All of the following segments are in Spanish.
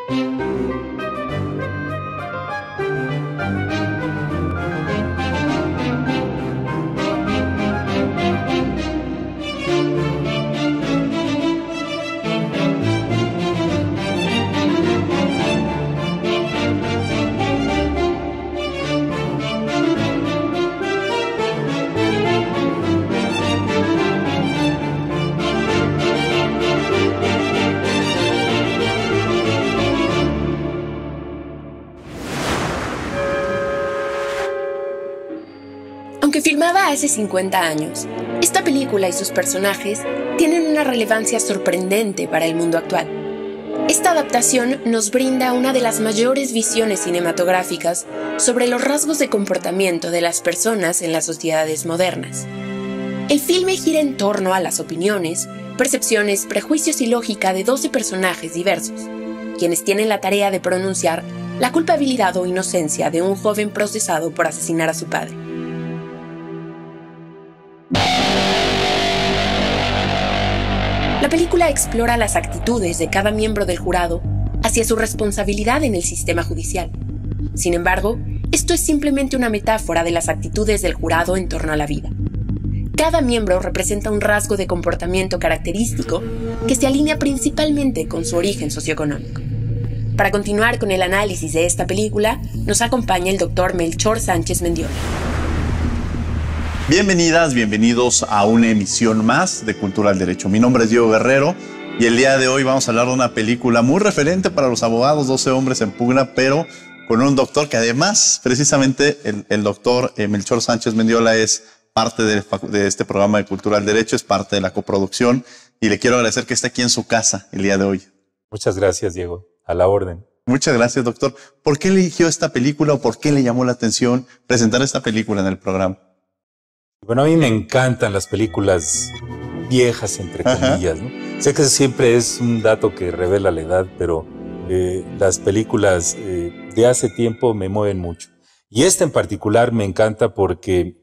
Aunque filmada hace 50 años, esta película y sus personajes tienen una relevancia sorprendente para el mundo actual. Esta adaptación nos brinda una de las mayores visiones cinematográficas sobre los rasgos de comportamiento de las personas en las sociedades modernas. El filme gira en torno a las opiniones, percepciones, prejuicios y lógica de 12 personajes diversos, quienes tienen la tarea de pronunciar la culpabilidad o inocencia de un joven procesado por asesinar a su padre. La película explora las actitudes de cada miembro del jurado hacia su responsabilidad en el sistema judicial. Sin embargo, esto es simplemente una metáfora de las actitudes del jurado en torno a la vida. Cada miembro representa un rasgo de comportamiento característico que se alinea principalmente con su origen socioeconómico. Para continuar con el análisis de esta película, nos acompaña el Dr. Melchor Sánchez Mendiola. Bienvenidas, bienvenidos a una emisión más de Cultura al Derecho. Mi nombre es Diego Guerrero y el día de hoy vamos a hablar de una película muy referente para los abogados, 12 hombres en pugna, pero con un doctor que además, precisamente, el doctor Melchor Sánchez Mendiola es parte de este programa de Cultura al Derecho, es parte de la coproducción y le quiero agradecer que esté aquí en su casa el día de hoy. Muchas gracias, Diego. A la orden. Muchas gracias, doctor. ¿Por qué eligió esta película o por qué le llamó la atención presentar esta película en el programa? Bueno, a mí me encantan las películas viejas, entre comillas, ¿no? Sé que siempre es un dato que revela la edad, pero las películas de hace tiempo me mueven mucho. Y esta en particular me encanta porque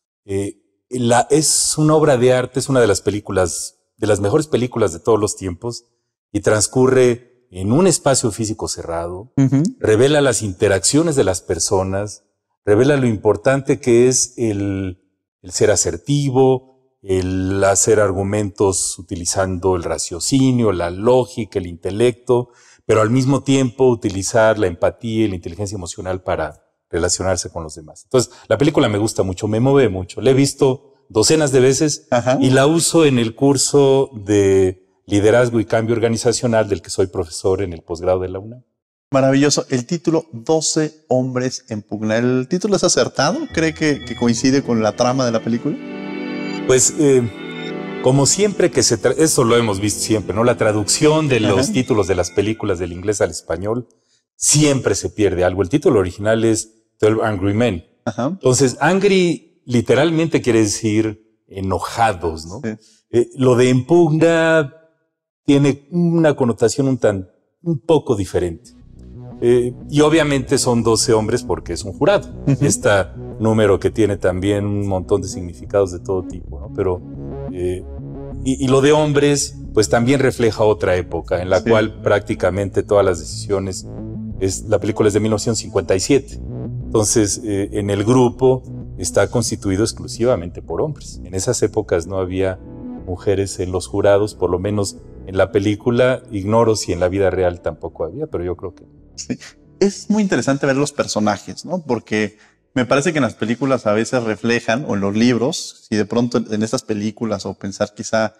es una obra de arte, es una de las películas, de las mejores películas de todos los tiempos, y transcurre en un espacio físico cerrado, revela las interacciones de las personas, revela lo importante que es el ser asertivo, el hacer argumentos utilizando el raciocinio, la lógica, el intelecto, pero al mismo tiempo utilizar la empatía y la inteligencia emocional para relacionarse con los demás. Entonces, la película me gusta mucho, me mueve mucho. La he visto docenas de veces y la uso en el curso de liderazgo y cambio organizacional del que soy profesor en el posgrado de la UNAM. Maravilloso. El título, 12 hombres en pugna. ¿El título es acertado? ¿Cree que coincide con la trama de la película? Pues, como siempre que eso lo hemos visto siempre, ¿no? La traducción de los títulos de las películas del inglés al español, siempre se pierde algo. El título original es 12 Angry Men. Entonces, angry literalmente quiere decir enojados, ¿no? Sí. Lo de en pugna tiene una connotación un poco diferente. Y obviamente son 12 hombres porque es un jurado. Este número que tiene también un montón de significados de todo tipo, ¿no? Pero, y lo de hombres, pues también refleja otra época en la cual prácticamente todas las decisiones, la película es de 1957. Entonces, en el grupo está constituido exclusivamente por hombres. En esas épocas no había mujeres en los jurados, por lo menos en la película. Ignoro si en la vida real tampoco había, pero yo creo que sí. Es muy interesante ver los personajes, ¿no? Porque me parece que en las películas a veces reflejan, o en los libros, si de pronto en estas películas, o pensar quizá,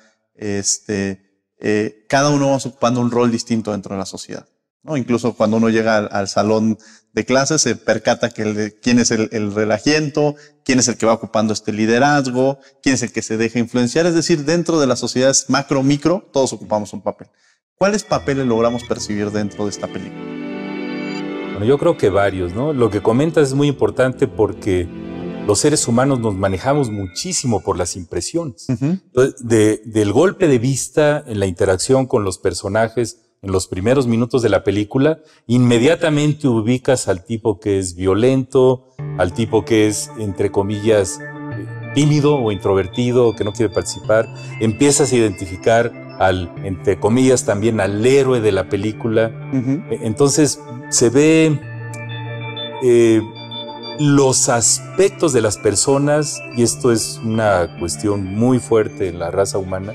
cada uno va ocupando un rol distinto dentro de la sociedad, ¿no? Incluso cuando uno llega al salón de clases, se percata que quién es el relajiento, quién es el que va ocupando este liderazgo, quién es el que se deja influenciar. Es decir, dentro de las sociedades macro, micro, todos ocupamos un papel. ¿Cuáles papeles logramos percibir dentro de esta película? Bueno, yo creo que varios, ¿no? Lo que comentas es muy importante porque los seres humanos nos manejamos muchísimo por las impresiones. Del golpe de vista en la interacción con los personajes en los primeros minutos de la película, inmediatamente ubicas al tipo que es violento, al tipo que es, entre comillas, tímido o introvertido, que no quiere participar. Empiezas a identificar entre comillas, también al héroe de la película. Entonces se ve los aspectos de las personas, y esto es una cuestión muy fuerte en la raza humana,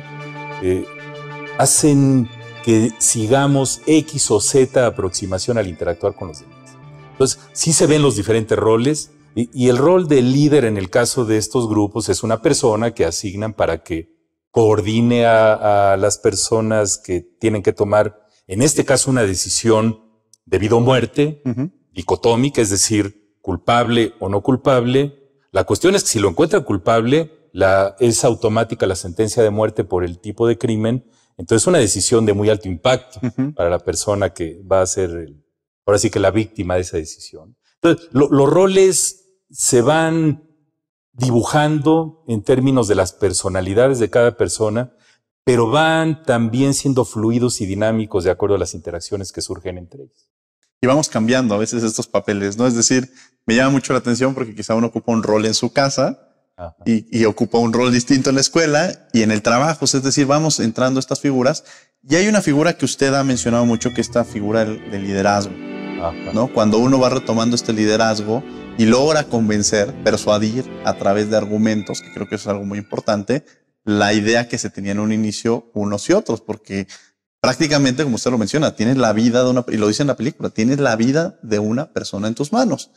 hacen que sigamos X o Z aproximación al interactuar con los demás. Entonces, sí se ven los diferentes roles, y el rol del líder en el caso de estos grupos es una persona que asignan para que coordine a las personas que tienen que tomar, en este caso, una decisión de vida o muerte, dicotómica, es decir, culpable o no culpable. La cuestión es que si lo encuentran culpable, es automática la sentencia de muerte por el tipo de crimen. Entonces es una decisión de muy alto impacto para la persona que va a ser, ahora sí que la víctima de esa decisión. Entonces, los roles se van dibujando en términos de las personalidades de cada persona, pero van también siendo fluidos y dinámicos de acuerdo a las interacciones que surgen entre ellos. Y vamos cambiando a veces estos papeles, ¿no? Es decir, me llama mucho la atención porque quizá uno ocupa un rol en su casa y ocupa un rol distinto en la escuela y en el trabajo. Es decir, vamos entrando estas figuras. Y hay una figura que usted ha mencionado mucho, que es esta figura del liderazgo, ¿no? Cuando uno va retomando este liderazgo y logra convencer, persuadir a través de argumentos, que creo que eso es algo muy importante, la idea que se tenía en un inicio unos y otros, porque prácticamente, como usted lo menciona, tienes la vida de y lo dice en la película, tienes la vida de una persona en tus manos.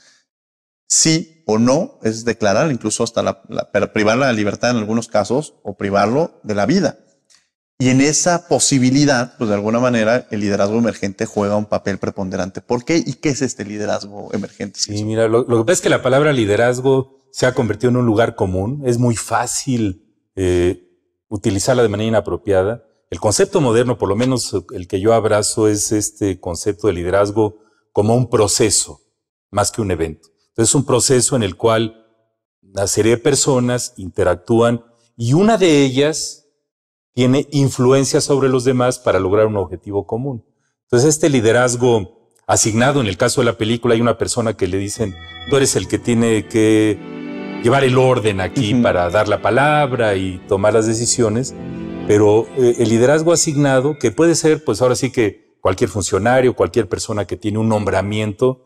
Sí o no es declarar, incluso hasta privarla de la libertad en algunos casos, o privarlo de la vida. Y en esa posibilidad, pues de alguna manera, el liderazgo emergente juega un papel preponderante. ¿Por qué? ¿Y qué es este liderazgo emergente? Sí, mira, lo que pasa es que la palabra liderazgo se ha convertido en un lugar común. Es muy fácil utilizarla de manera inapropiada. El concepto moderno, por lo menos el que yo abrazo, es este concepto de liderazgo como un proceso, más que un evento. Entonces, es un proceso en el cual una serie de personas interactúan y una de ellas tiene influencia sobre los demás para lograr un objetivo común. Entonces, este liderazgo asignado, en el caso de la película, hay una persona que le dicen, tú eres el que tiene que llevar el orden aquí para dar la palabra y tomar las decisiones, pero el liderazgo asignado, que puede ser, pues ahora sí que cualquier funcionario, cualquier persona que tiene un nombramiento,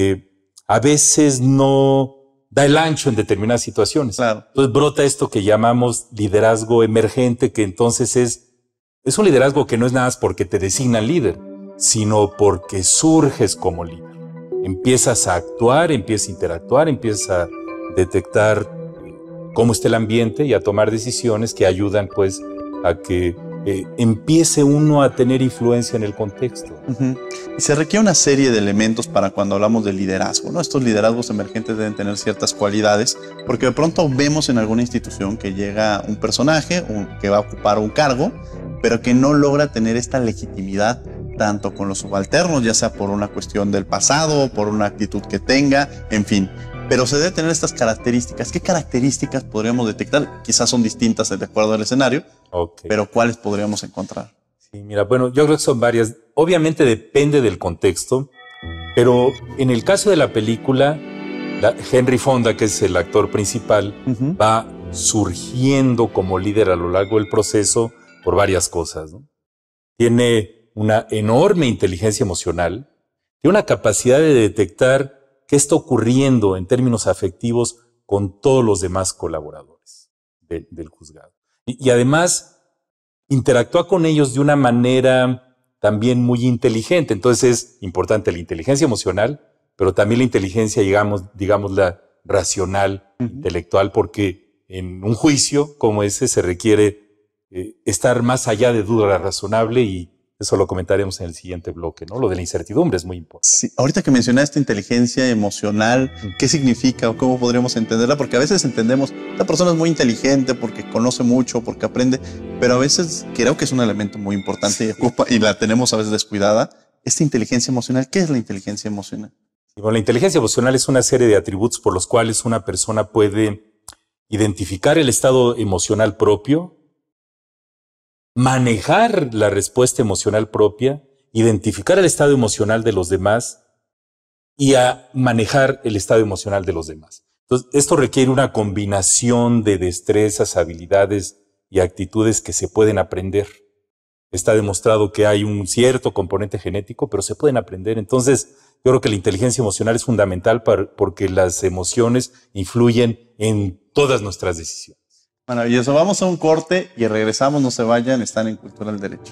a veces no da el ancho en determinadas situaciones. Claro. Entonces brota esto que llamamos liderazgo emergente, que entonces es un liderazgo que no es nada más porque te designan líder, sino porque surges como líder. Empiezas a actuar, empiezas a interactuar, empiezas a detectar cómo está el ambiente y a tomar decisiones que ayudan pues a que empiece uno a tener influencia en el contexto. Y se requiere una serie de elementos para cuando hablamos de liderazgo, ¿no? Estos liderazgos emergentes deben tener ciertas cualidades, porque de pronto vemos en alguna institución que llega un personaje que va a ocupar un cargo, pero que no logra tener esta legitimidad tanto con los subalternos, ya sea por una cuestión del pasado, por una actitud que tenga, en fin. Pero se debe tener estas características. ¿Qué características podríamos detectar? Quizás son distintas de acuerdo al escenario, pero ¿cuáles podríamos encontrar? Sí, mira, bueno, yo creo que son varias. Obviamente depende del contexto, pero en el caso de la película, Henry Fonda, que es el actor principal, va surgiendo como líder a lo largo del proceso por varias cosas, ¿no? Tiene una enorme inteligencia emocional, tiene una capacidad de detectar qué está ocurriendo en términos afectivos con todos los demás colaboradores del juzgado. Y además interactúa con ellos de una manera también muy inteligente. Entonces es importante la inteligencia emocional, pero también la inteligencia, digamos la racional, intelectual, porque en un juicio como ese se requiere estar más allá de duda razonable, y eso lo comentaremos en el siguiente bloque, ¿no? Lo de la incertidumbre es muy importante. Sí, ahorita que mencionaste inteligencia emocional, ¿qué significa o cómo podríamos entenderla? Porque a veces entendemos, esta persona es muy inteligente porque conoce mucho, porque aprende, pero a veces creo que es un elemento muy importante y la tenemos a veces descuidada. Esta inteligencia emocional, ¿qué es la inteligencia emocional? Bueno, la inteligencia emocional es una serie de atributos por los cuales una persona puede identificar el estado emocional propio, manejar la respuesta emocional propia, identificar el estado emocional de los demás y a manejar el estado emocional de los demás. Entonces, esto requiere una combinación de destrezas, habilidades y actitudes que se pueden aprender. está demostrado que hay un cierto componente genético, pero se pueden aprender. Entonces, yo creo que la inteligencia emocional es fundamental porque las emociones influyen en todas nuestras decisiones. Maravilloso. Vamos a un corte y regresamos. No se vayan, están en Cultura del Derecho.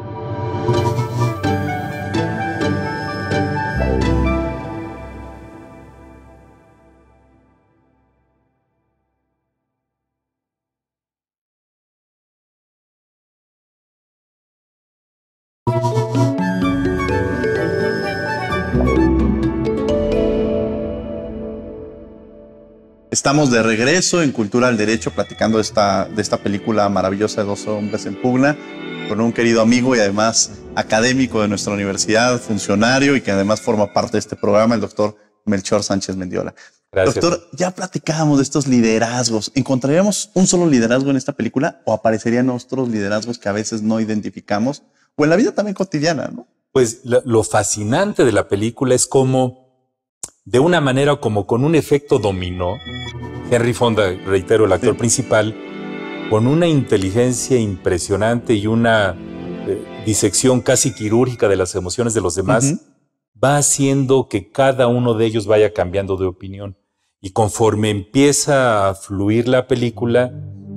Estamos de regreso en Cultura del Derecho platicando de esta película maravillosa de 12 hombres en pugna con un querido amigo y además académico de nuestra universidad, funcionario y que además forma parte de este programa, el doctor Melchor Sánchez Mendiola. Gracias. Doctor, ya platicábamos de estos liderazgos. ¿Encontraríamos un solo liderazgo en esta película o aparecerían otros liderazgos que a veces no identificamos o en la vida también cotidiana, ¿no? Pues lo fascinante de la película es cómo, de una manera como con un efecto dominó, Henry Fonda, reitero, el actor principal, con una inteligencia impresionante y una disección casi quirúrgica de las emociones de los demás, va haciendo que cada uno de ellos vaya cambiando de opinión. Y conforme empieza a fluir la película,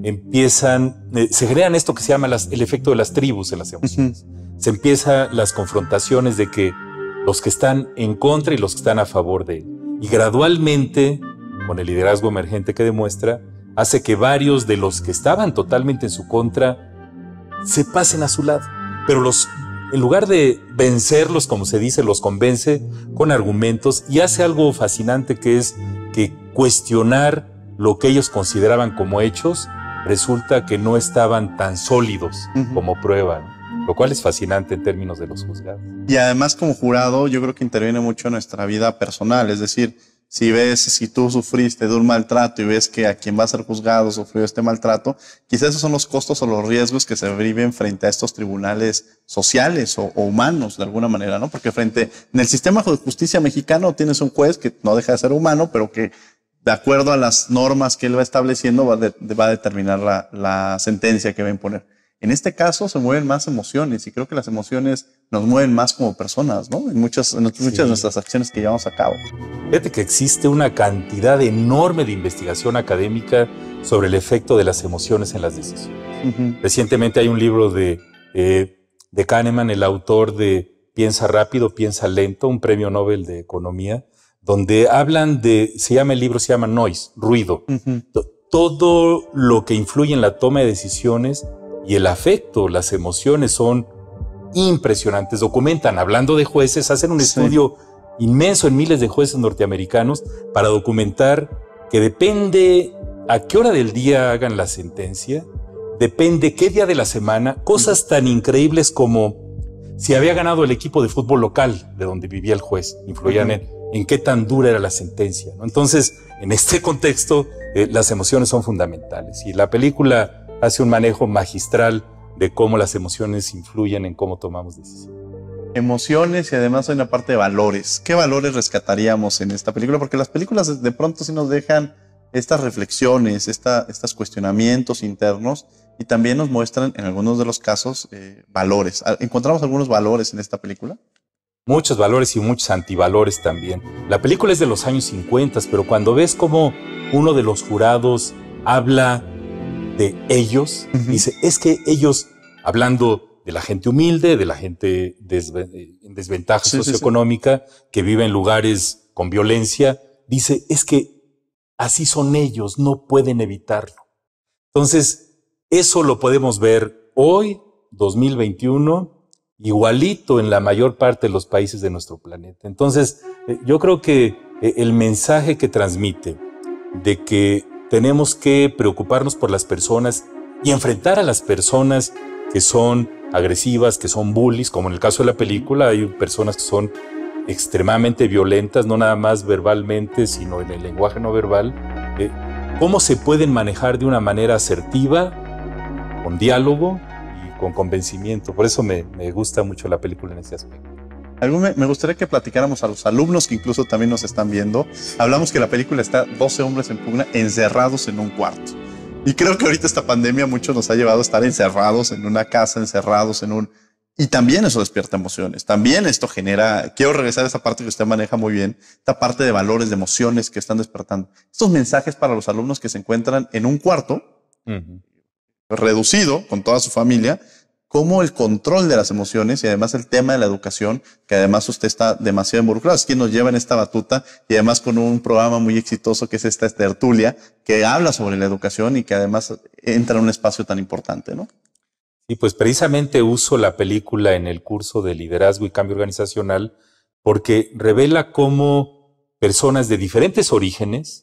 se crean esto que se llama el efecto de las tribus en las emociones. Se empiezan las confrontaciones de que los que están en contra y los que están a favor de él. Y gradualmente, con el liderazgo emergente que demuestra, hace que varios de los que estaban totalmente en su contra se pasen a su lado. Pero en lugar de vencerlos, como se dice, los convence con argumentos y hace algo fascinante, que es que cuestionar lo que ellos consideraban como hechos resulta que no estaban tan sólidos como prueba, ¿no? Lo cual es fascinante en términos de los juzgados. Y además, como jurado, yo creo que interviene mucho en nuestra vida personal. Es decir, si tú sufriste de un maltrato y ves que a quien va a ser juzgado sufrió este maltrato, quizás esos son los costos o los riesgos que se viven frente a estos tribunales sociales o humanos, de alguna manera, ¿no? Porque en el sistema de justicia mexicano tienes un juez que no deja de ser humano, pero que, de acuerdo a las normas que él va estableciendo, va a determinar la sentencia que va a imponer. En este caso se mueven más emociones y creo que las emociones nos mueven más como personas, ¿no? En muchas de nuestras acciones que llevamos a cabo. Fíjate que existe una cantidad enorme de investigación académica sobre el efecto de las emociones en las decisiones. Recientemente hay un libro de Kahneman, el autor de Piensa rápido, piensa lento, un premio Nobel de Economía, donde el libro se llama Noise, ruido. Todo lo que influye en la toma de decisiones y el afecto, las emociones son impresionantes. Documentan, hablando de jueces, hacen un estudio inmenso en miles de jueces norteamericanos para documentar que depende a qué hora del día hagan la sentencia, depende qué día de la semana, cosas tan increíbles como si había ganado el equipo de fútbol local de donde vivía el juez, influían en qué tan dura era la sentencia, ¿no? Entonces, en este contexto, las emociones son fundamentales y la película hace un manejo magistral de cómo las emociones influyen en cómo tomamos decisiones. Emociones y además hay una parte de valores. ¿Qué valores rescataríamos en esta película? Porque las películas de pronto sí nos dejan estas reflexiones, estos cuestionamientos internos y también nos muestran en algunos de los casos valores. ¿Encontramos algunos valores en esta película? Muchos valores y muchos antivalores también. La película es de los años 50, pero cuando ves cómo uno de los jurados habla de ellos, dice, es que ellos, hablando de la gente humilde, de la gente en desventaja socioeconómica, que vive en lugares con violencia, dice, es que así son ellos, no pueden evitarlo. Entonces, eso lo podemos ver hoy, 2021, igualito en la mayor parte de los países de nuestro planeta. Entonces, yo creo que el mensaje que transmite de que tenemos que preocuparnos por las personas y enfrentar a las personas que son agresivas, que son bullies, como en el caso de la película, hay personas que son extremadamente violentas, no nada más verbalmente, sino en el lenguaje no verbal. ¿Cómo se pueden manejar de una manera asertiva, con diálogo y con convencimiento? Por eso me gusta mucho la película en ese aspecto. Me gustaría que platicáramos a los alumnos que incluso también nos están viendo. Hablamos que la película está 12 hombres en pugna encerrados en un cuarto. Y creo que ahorita esta pandemia mucho nos ha llevado a estar encerrados en una casa, encerrados en un... Y también eso despierta emociones. También esto genera... Quiero regresar a esa parte que usted maneja muy bien, esta parte de valores, de emociones que están despertando. Estos mensajes para los alumnos que se encuentran en un cuarto reducido con toda su familia, como el control de las emociones y además el tema de la educación, que además usted está demasiado involucrado. Es quien nos lleva en esta batuta y además con un programa muy exitoso que es esta tertulia, que habla sobre la educación y que además entra en un espacio tan importante, ¿no? Y pues precisamente uso la película en el curso de liderazgo y cambio organizacional porque revela cómo personas de diferentes orígenes,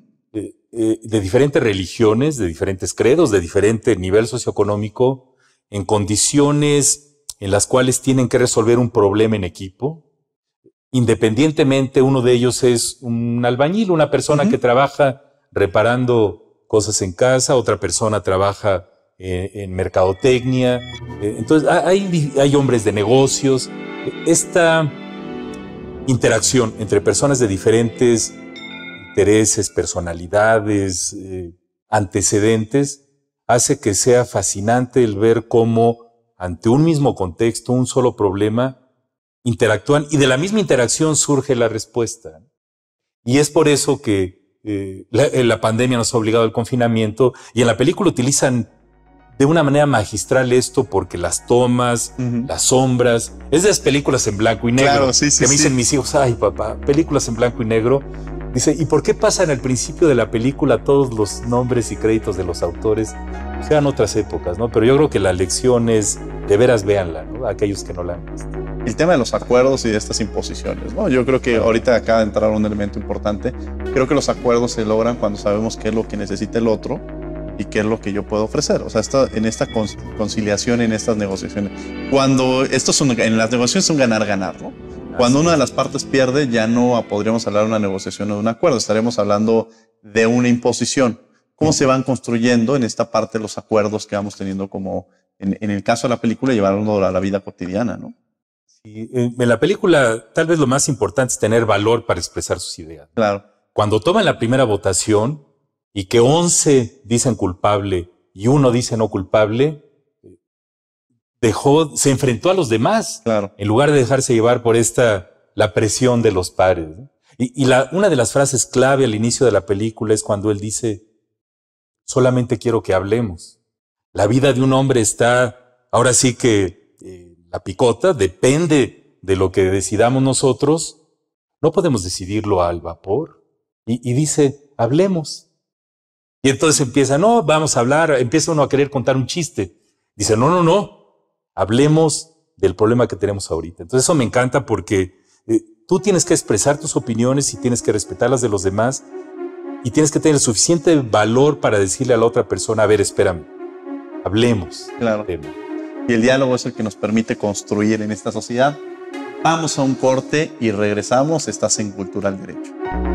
de diferentes religiones, de diferentes credos, de diferente nivel socioeconómico, en condiciones en las cuales tienen que resolver un problema en equipo. Independientemente, uno de ellos es un albañil, una persona que trabaja reparando cosas en casa, otra persona trabaja en mercadotecnia. Entonces, hay hombres de negocios. Esta interacción entre personas de diferentes intereses, personalidades, antecedentes, hace que sea fascinante el ver cómo ante un mismo contexto, un solo problema, interactúan y de la misma interacción surge la respuesta. Y es por eso que la pandemia nos ha obligado al confinamiento y en la película utilizan de una manera magistral esto porque las tomas, las sombras, es de las películas en blanco y negro. Claro, sí, que me dicen mis hijos, ay papá, películas en blanco y negro. Dice, ¿y por qué pasan al principio de la película todos los nombres y créditos de los autores? Sean otras épocas, ¿no? Pero yo creo que la lección es, de veras véanla, ¿no? Aquellos que no la han visto. El tema de los acuerdos y de estas imposiciones, ¿no? Yo creo que ahorita acaba de entrar un elemento importante. Creo que los acuerdos se logran cuando sabemos qué es lo que necesita el otro y qué es lo que yo puedo ofrecer. O sea, en esta conciliación, en estas negociaciones. Cuando en las negociaciones es un ganar-ganar, ¿no? Cuando una de las partes pierde, ya no podríamos hablar de una negociación o de un acuerdo. Estaremos hablando de una imposición. ¿Cómo se van construyendo en esta parte los acuerdos que vamos teniendo como, en el caso de la película, llevarlo a la vida cotidiana, ¿no? Sí, en la película, tal vez lo más importante es tener valor para expresar sus ideas. Claro. Cuando toman la primera votación y que 11 dicen culpable y 1 dice no culpable, se enfrentó a los demás, claro, en lugar de dejarse llevar por la presión de los pares, ¿no? Y una de las frases clave al inicio de la película es cuando él dice, solamente quiero que hablemos. La vida de un hombre está, ahora sí que la picota, depende de lo que decidamos nosotros, no podemos decidirlo al vapor. Y dice, hablemos. Y entonces no, vamos a hablar, empieza uno a querer contar un chiste. Dice, no. Hablemos del problema que tenemos ahorita. Entonces eso me encanta porque tú tienes que expresar tus opiniones y tienes que respetar las de los demás y tienes que tener suficiente valor para decirle a la otra persona, a ver, espérame, hablemos. Claro. Y el diálogo es el que nos permite construir en esta sociedad. Vamos a un corte y regresamos. Estás en Cultura al Derecho.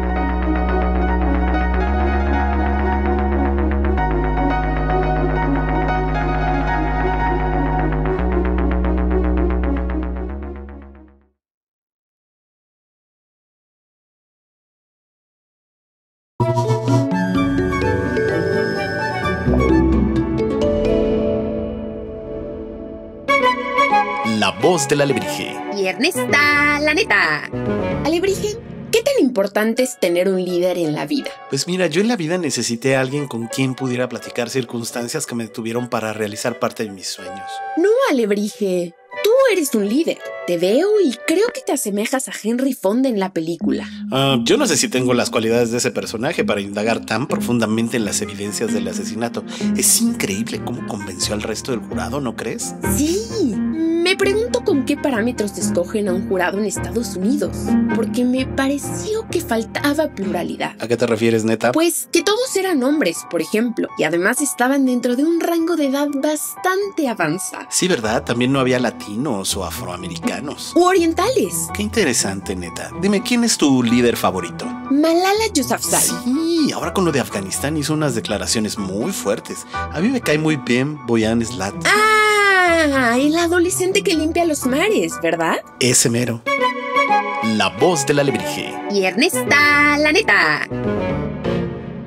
La voz del alebrije. Y Ernesta, la neta. Alebrije, ¿qué tan importante es tener un líder en la vida? Pues mira, yo en la vida necesité a alguien con quien pudiera platicar circunstancias que me detuvieron para realizar parte de mis sueños. No, Alebrije. Tú eres un líder. Te veo y creo que te asemejas a Henry Fonda en la película. Yo no sé si tengo las cualidades de ese personaje para indagar tan profundamente en las evidencias del asesinato. Es increíble cómo convenció al resto del jurado, ¿no crees? Sí. Me pregunto con qué parámetros escogen a un jurado en Estados Unidos, porque me pareció que faltaba pluralidad. ¿A qué te refieres, neta? Pues que todos eran hombres, por ejemplo, y además estaban dentro de un rango de edad bastante avanzado. Sí, ¿verdad? También no había latinos o afroamericanos. U orientales. Qué interesante, neta. Dime, ¿quién es tu líder favorito? Malala Yousafzai. Sí, ahora con lo de Afganistán hizo unas declaraciones muy fuertes. A mí me cae muy bien Boyan Slat. El adolescente que limpia los mares, ¿verdad? Ese mero. La voz del alebrije. Y Ernesta, la neta.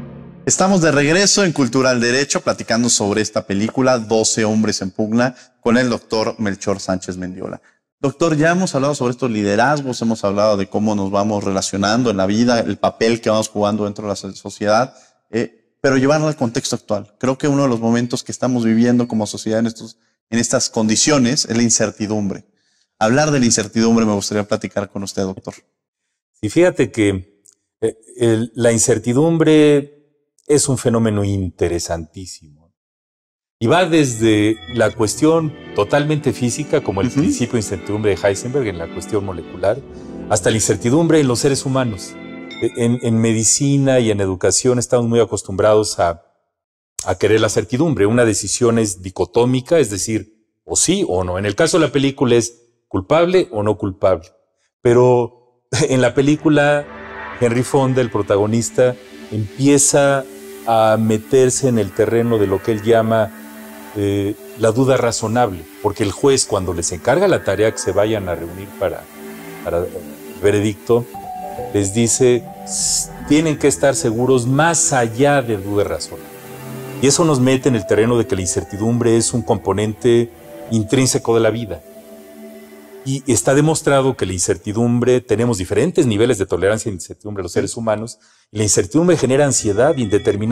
Estamos de regreso en Cultural Derecho platicando sobre esta película 12 hombres en pugna con el doctor Melchor Sánchez Mendiola. Doctor, ya hemos hablado sobre estos liderazgos, hemos hablado de cómo nos vamos relacionando en la vida, el papel que vamos jugando dentro de la sociedad, pero llevarlo al contexto actual. Creo que uno de los momentos que estamos viviendo como sociedad en estas condiciones es la incertidumbre. Hablar de la incertidumbre me gustaría platicar con usted, doctor. Sí, fíjate que la incertidumbre es un fenómeno interesantísimo. Y va desde la cuestión totalmente física, como el principio de incertidumbre de Heisenberg en la cuestión molecular, hasta la incertidumbre en los seres humanos. En medicina y en educación estamos muy acostumbrados a querer la certidumbre. Una decisión es dicotómica, es decir, o sí o no. En el caso de la película es culpable o no culpable. Pero en la película, Henry Fonda, el protagonista, empieza a meterse en el terreno de lo que él llama la duda razonable, porque el juez, cuando les encarga la tarea que se vayan a reunir para el veredicto, les dice, tienen que estar seguros más allá de duda razonable. Y eso nos mete en el terreno de que la incertidumbre es un componente intrínseco de la vida. Y está demostrado que la incertidumbre, tenemos diferentes niveles de tolerancia a la incertidumbre los seres humanos, y la incertidumbre genera ansiedad y en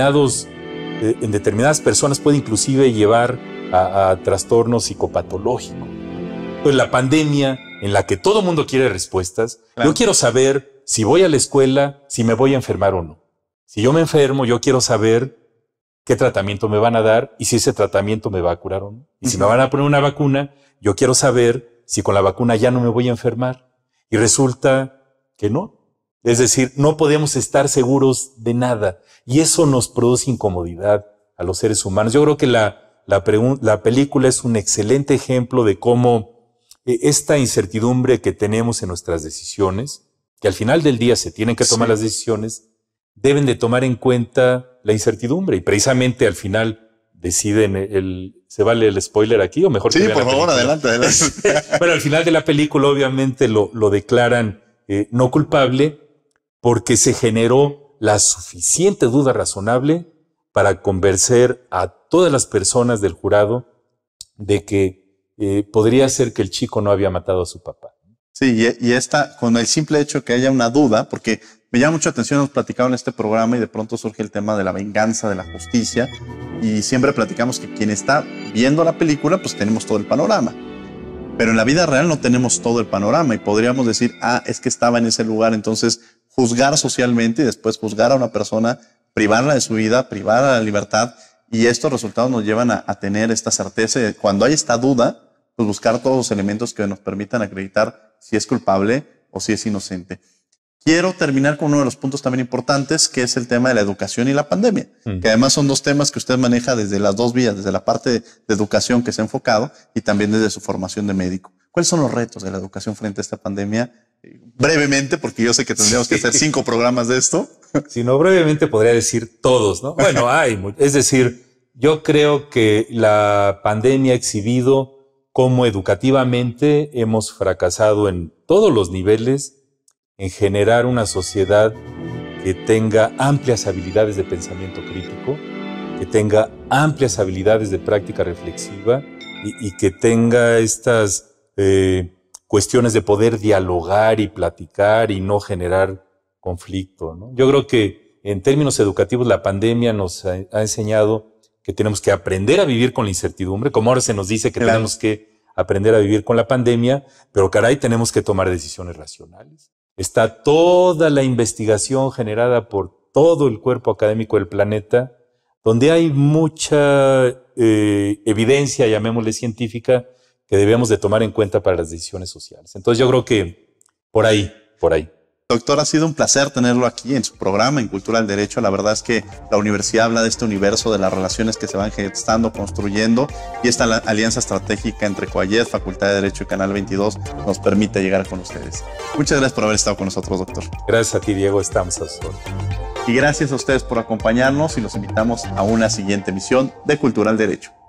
determinadas personas puede inclusive llevar a trastornos psicopatológicos. Entonces, la pandemia, en la que todo mundo quiere respuestas, claro. Yo quiero saber si voy a la escuela, si me voy a enfermar o no. Si yo me enfermo, yo quiero saber qué tratamiento me van a dar y si ese tratamiento me va a curar o no. Y si me van a poner una vacuna, yo quiero saber si con la vacuna ya no me voy a enfermar. Y resulta que no. Es decir, no podemos estar seguros de nada. Y eso nos produce incomodidad a los seres humanos. Yo creo que la película es un excelente ejemplo de cómo esta incertidumbre que tenemos en nuestras decisiones, que al final del día se tienen que tomar las decisiones, deben de tomar en cuenta la incertidumbre. Y precisamente al final deciden ¿se vale el spoiler aquí o mejor? Sí, por favor, adelante. Bueno, al final de la película obviamente lo declaran no culpable porque se generó la suficiente duda razonable para convencer a todas las personas del jurado de que podría ser que el chico no había matado a su papá. Sí, y esta, con el simple hecho que haya una duda, porque me llama mucha atención, hemos platicado en este programa y de pronto surge el tema de la venganza, de la justicia, y siempre platicamos que quien está viendo la película, pues tenemos todo el panorama. Pero en la vida real no tenemos todo el panorama y podríamos decir, es que estaba en ese lugar, entonces juzgar socialmente y después juzgar a una persona, privarla de su vida, privarla de la libertad, y estos resultados nos llevan a tener esta certeza de cuando hay esta duda, pues buscar todos los elementos que nos permitan acreditar si es culpable o si es inocente. Quiero terminar con uno de los puntos también importantes, que es el tema de la educación y la pandemia, que además son dos temas que usted maneja desde las dos vías, desde la parte de educación que se ha enfocado y también desde su formación de médico. ¿Cuáles son los retos de la educación frente a esta pandemia? Brevemente, porque yo sé que tendríamos que hacer 5 programas de esto. Si no, brevemente podría decir todos, ¿no? Bueno, es decir, yo creo que la pandemia ha exhibido cómo educativamente hemos fracasado en todos los niveles en generar una sociedad que tenga amplias habilidades de pensamiento crítico, que tenga amplias habilidades de práctica reflexiva y que tenga estas cuestiones de poder dialogar y platicar y no generar conflicto, ¿no? Yo creo que en términos educativos la pandemia nos ha enseñado que tenemos que aprender a vivir con la incertidumbre, como ahora se nos dice que tenemos que aprender a vivir con la pandemia, pero caray, tenemos que tomar decisiones racionales. Está toda la investigación generada por todo el cuerpo académico del planeta, donde hay mucha evidencia, llamémosle científica, que debemos de tomar en cuenta para las decisiones sociales. Entonces yo creo que por ahí. Doctor, ha sido un placer tenerlo aquí en su programa, en Cultura del Derecho. La verdad es que la universidad habla de este universo, de las relaciones que se van gestando, construyendo, y esta alianza estratégica entre Coayet, Facultad de Derecho y Canal 22 nos permite llegar con ustedes. Muchas gracias por haber estado con nosotros, doctor. Gracias a ti, Diego. Estamos a su orden. Y gracias a ustedes por acompañarnos y los invitamos a una siguiente emisión de Cultura del Derecho.